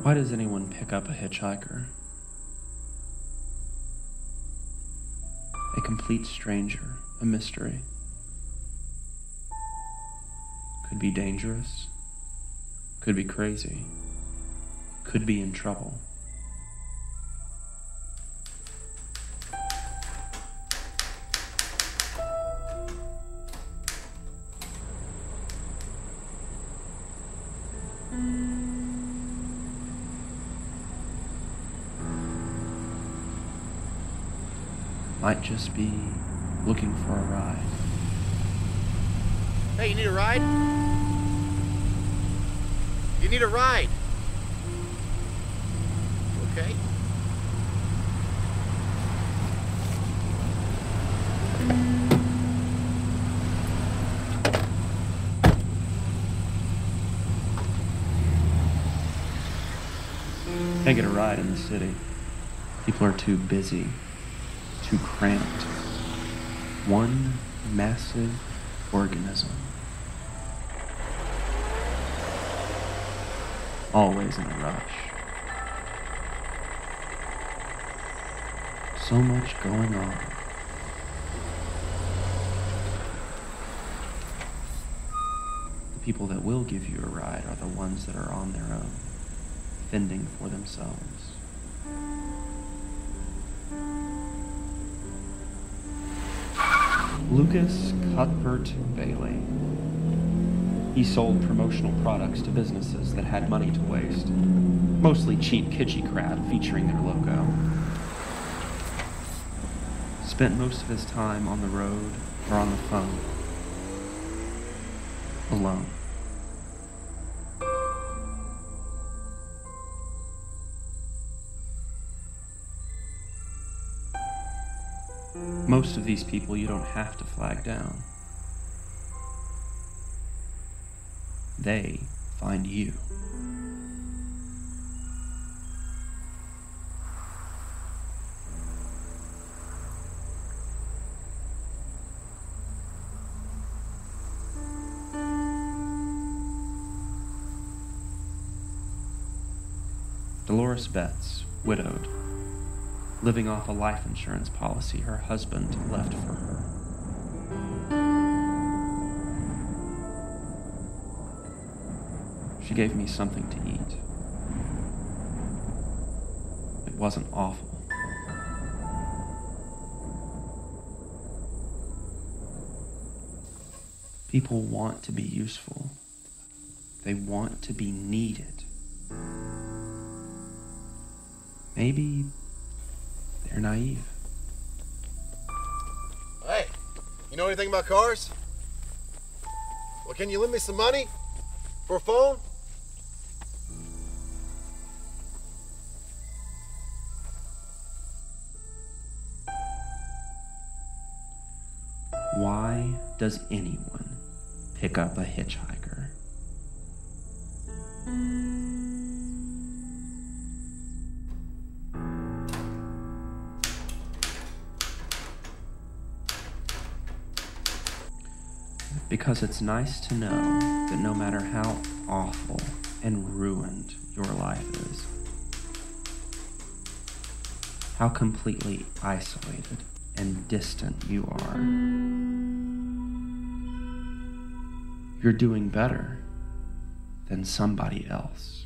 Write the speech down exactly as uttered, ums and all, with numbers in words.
Why does anyone pick up a hitchhiker? A complete stranger, a mystery. Could be dangerous, could be crazy, could be in trouble. Might just be looking for a ride. Hey, you need a ride? You need a ride. Okay. Can't get a ride in the city. People are too busy, too cramped. One massive organism. Always in a rush. So much going on. The people that will give you a ride are the ones that are on their own, fending for themselves. Lucas Cuthbert Bailey. He sold promotional products to businesses that had money to waste. Mostly cheap, kitschy crap featuring their logo. Spent most of his time on the road or on the phone. Alone. Most of these people you don't have to flag down. They find you. Dolores Betts, widowed, living off a life insurance policy her husband left for her. She gave me something to eat. It wasn't awful. People want to be useful. They want to be needed. Maybe they're naive. Hey, you know anything about cars? Well, can you lend me some money for a phone? Why does anyone pick up a hitchhiker? Because it's nice to know that no matter how awful and ruined your life is, how completely isolated and distant you are, you're doing better than somebody else.